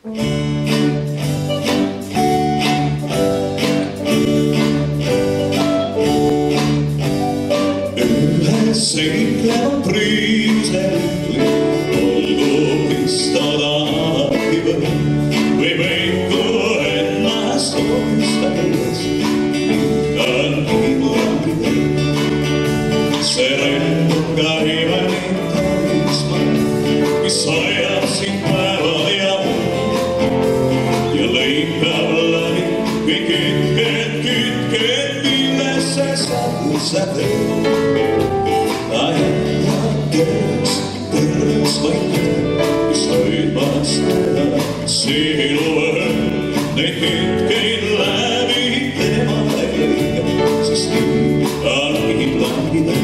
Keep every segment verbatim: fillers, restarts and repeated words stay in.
Seiklevan priisel olgu pistada appi või võiku ennast omistades on kiimurandida. See rennuga imelik karisma, mis hoiab sind päeval ja ja lõikab läbi kõik kütked, kütked, millesse sa tõsad. Terves vaikida, mis hoidmas teda sinu õhn, neid kütkeid läbi tema lõika, sest nii on langida.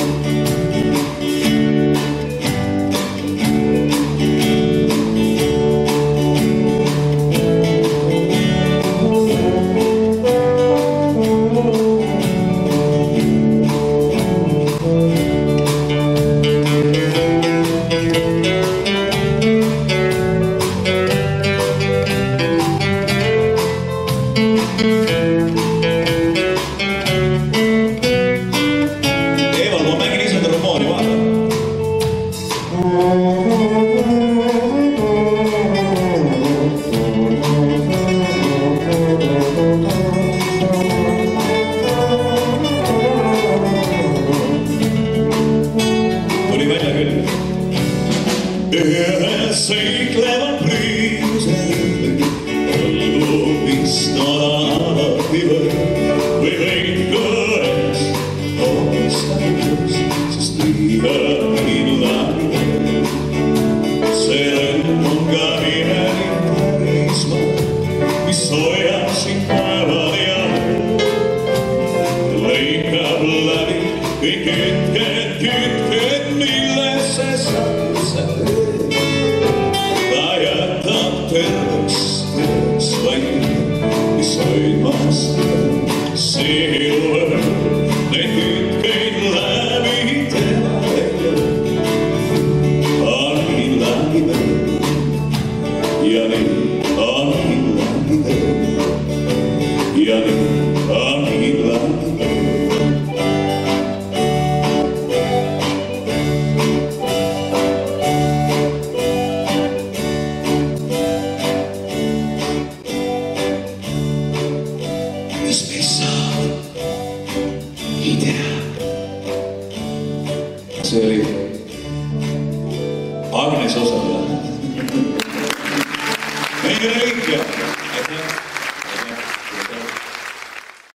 Eeval, ma mängin ise trombooni, vaata. Tuli välja küll. Ühe seiklevan priisel olgu pistada appi või võiku ennast omistades, sest liiga langida. See rõnn on ka imelik karisma, mis hoiab sind päeval ja lõikab läbi kõik kütked, kütked, millesse sa tõsad. Ta jätab terveks, terveks vaikida, mis hoidmas teda sinu õhn, neid kütkeid läbi tema lõika on langida. Ja nii on langida. Ja nii on langida. Mis meist saab, ei tea. See oli Agnes Osapäev. Meie kõik ja aitäh!